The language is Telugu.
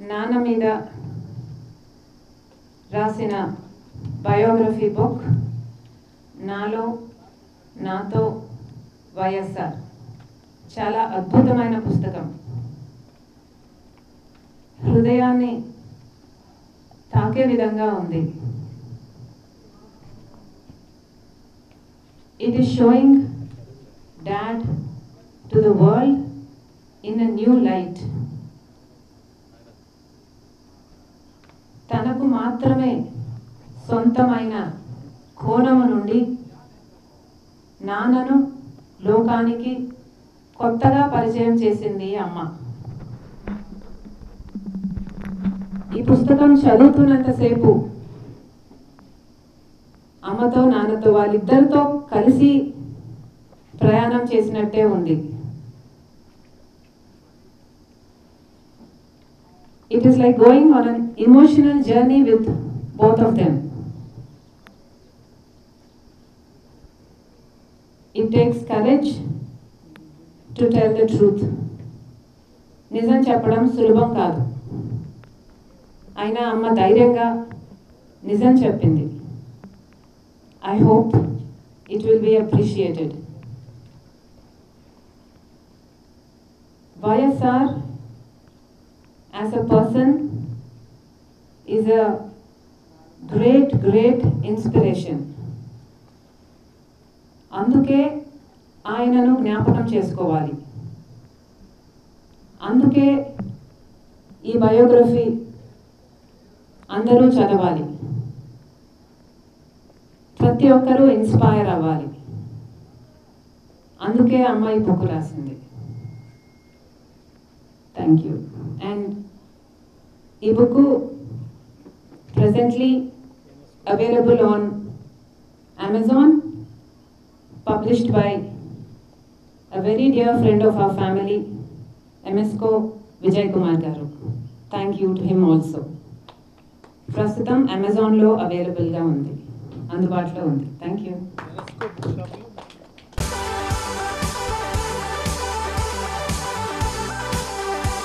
నాన్న మీద రాసిన బయోగ్రఫీ బుక్ నాలో నాతో వైఎస్ఆర్ చాలా అద్భుతమైన పుస్తకం. హృదయాన్ని తాకే విధంగా ఉంది. It is showing Dad to the world in a new light. తనకు మాత్రమే సొంతమైన కోణము నుండి నాన్నను లోకానికి కొత్తగా పరిచయం చేసింది అమ్మ. ఈ పుస్తకం చదువుతున్నంతసేపు అమ్మతో నాన్నతో వాళ్ళిద్దరితో కలిసి ప్రయాణం చేసినట్టే ఉంది. It is like going on an emotional journey with both of them. It takes courage to tell the truth. నిజం చెప్పడం సులభం కాదు. అయినా అమ్మ ధైర్యంగా నిజం చెప్పింది. I hope it will be appreciated. YSR as a person is a great inspiration. అందుకే ఆయనను జ్ఞాపకం చేసుకోవాలి. అందుకే ఈ బయోగ్రఫీ అందరూ చదవాలి. ప్రతి ఒక్కరూ ఇన్స్పైర్ అవ్వాలి. అందుకే అమ్మాయి బుక్ రాసింది. Thank you. అండ్ ఈ book presently available on Amazon, published by a very dear friend of our family, MSco Vijay Kumar garu. Thank you to him also. ప్రస్తుతం అమెజాన్లో అవైలబుల్గా ఉంది, అందుబాటులో ఉంది. Thank you.